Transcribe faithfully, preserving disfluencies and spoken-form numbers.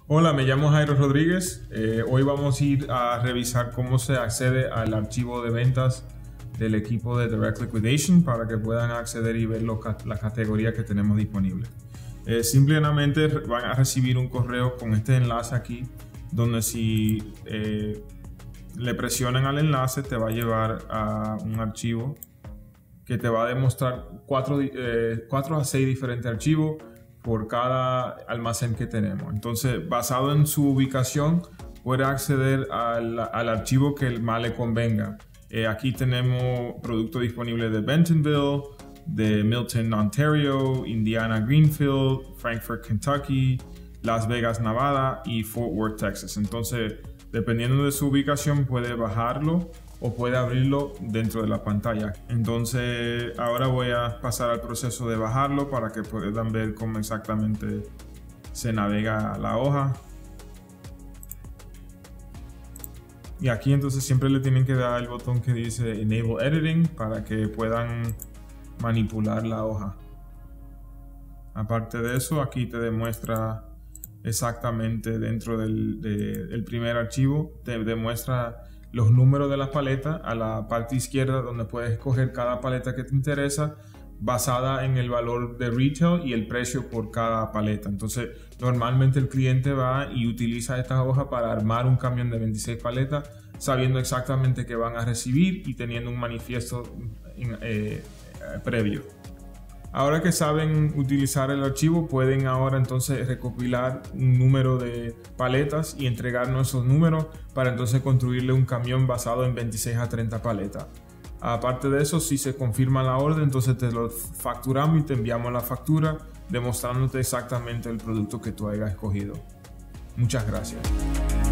Hola, me llamo Jairo Rodríguez. Eh, hoy vamos a ir a revisar cómo se accede al archivo de ventas del equipo de Direct Liquidation para que puedan acceder y ver lo, la categoría que tenemos disponible. Eh, simplemente van a recibir un correo con este enlace aquí, donde si eh, le presionan al enlace te va a llevar a un archivo que te va a demostrar cuatro, eh, cuatro a seis diferentes archivos por cada almacén que tenemos. Entonces, basado en su ubicación, puede acceder al, al archivo que más le convenga. Eh, aquí tenemos productos disponibles de Bentonville, de Milton, Ontario, Indiana, Greenfield, Frankfort, Kentucky, Las Vegas, Nevada y Fort Worth, Texas. Entonces, dependiendo de su ubicación, puede bajarlo o puede abrirlo dentro de la pantalla. Entonces ahora voy a pasar al proceso de bajarlo para que puedan ver cómo exactamente se navega la hoja. Y aquí entonces siempre le tienen que dar el botón que dice Enable Editing para que puedan manipular la hoja. Aparte de eso, aquí te demuestra exactamente dentro del, de, del primer archivo, te demuestra los números de las paletas a la parte izquierda, donde puedes escoger cada paleta que te interesa basada en el valor de retail y el precio por cada paleta. Entonces normalmente el cliente va y utiliza esta hoja para armar un camión de veintiséis paletas, sabiendo exactamente que van a recibir y teniendo un manifiesto eh, eh, previo. Ahora que saben utilizar el archivo, pueden ahora entonces recopilar un número de paletas y entregarnos esos números para entonces construirle un camión basado en veintiséis a treinta paletas. Aparte de eso, si se confirma la orden, entonces te lo facturamos y te enviamos la factura demostrándote exactamente el producto que tú hayas escogido. Muchas gracias.